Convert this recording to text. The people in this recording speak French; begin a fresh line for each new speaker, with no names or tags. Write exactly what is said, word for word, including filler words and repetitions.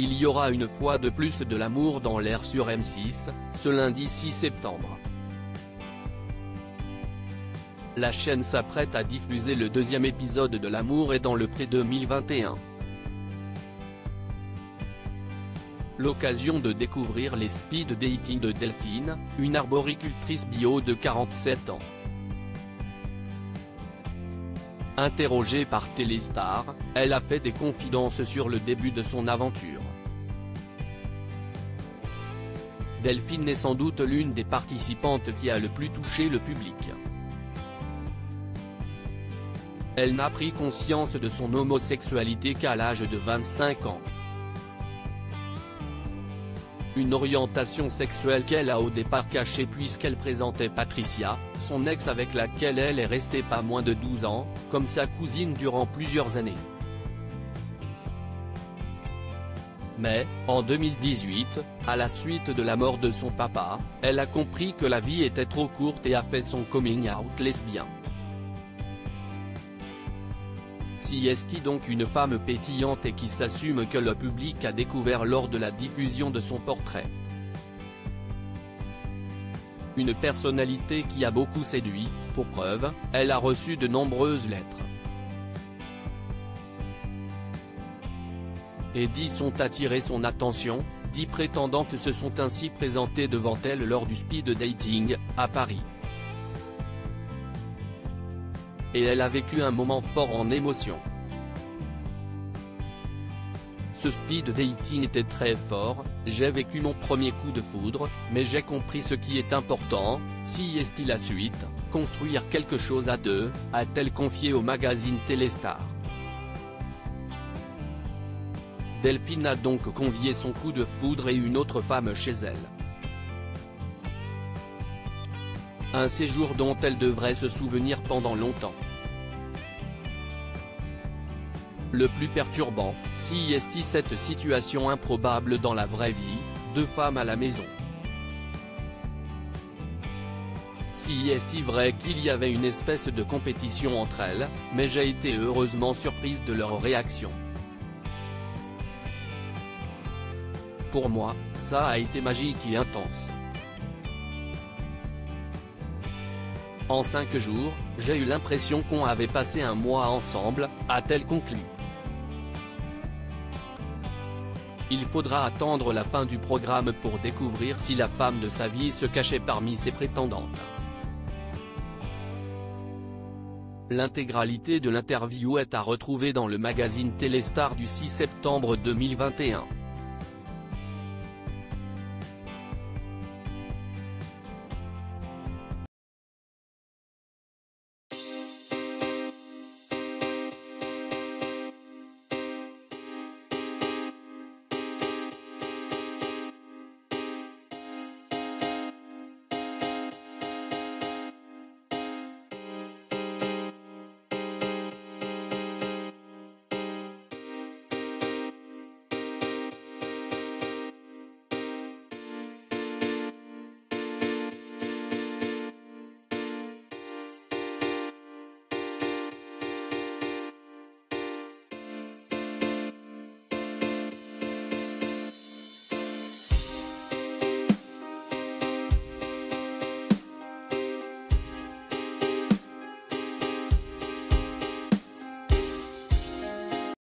Il y aura une fois de plus de l'amour dans l'air sur M six, ce lundi six septembre. La chaîne s'apprête à diffuser le deuxième épisode de L'amour est dans le pré deux mille vingt et un. L'occasion de découvrir les speed dating de Delphine, une arboricultrice bio de quarante-sept ans. Interrogée par Téléstar, elle a fait des confidences sur le début de son aventure. Delphine est sans doute l'une des participantes qui a le plus touché le public. Elle n'a pris conscience de son homosexualité qu'à l'âge de vingt-cinq ans. Une orientation sexuelle qu'elle a au départ cachée puisqu'elle présentait Patricia, son ex avec laquelle elle est restée pas moins de douze ans, comme sa cousine durant plusieurs années. Mais, en deux mille dix-huit, à la suite de la mort de son papa, elle a compris que la vie était trop courte et a fait son coming out lesbien. Si est donc une femme pétillante et qui s'assume que le public a découvert lors de la diffusion de son portrait. Une personnalité qui a beaucoup séduit, pour preuve, elle a reçu de nombreuses lettres. Et dix ont attiré son attention, dix prétendantes se sont ainsi présentées devant elle lors du speed dating, à Paris. Et elle a vécu un moment fort en émotion. Ce speed dating était très fort, j'ai vécu mon premier coup de foudre, mais j'ai compris ce qui est important, si est-il la suite, construire quelque chose à deux, a-t-elle confié au magazine Téléstar. Delphine a donc convié son coup de foudre et une autre femme chez elle. Un séjour dont elle devrait se souvenir pendant longtemps. Le plus perturbant, si est cette situation improbable dans la vraie vie, deux femmes à la maison. Si est vrai qu'il y avait une espèce de compétition entre elles, mais j'ai été heureusement surprise de leur réaction. Pour moi, ça a été magique et intense. En cinq jours, j'ai eu l'impression qu'on avait passé un mois ensemble, a-t-elle conclu. Il faudra attendre la fin du programme pour découvrir si la femme de sa vie se cachait parmi ses prétendantes. L'intégralité de l'interview est à retrouver dans le magazine Téléstar du six septembre deux mille vingt et un.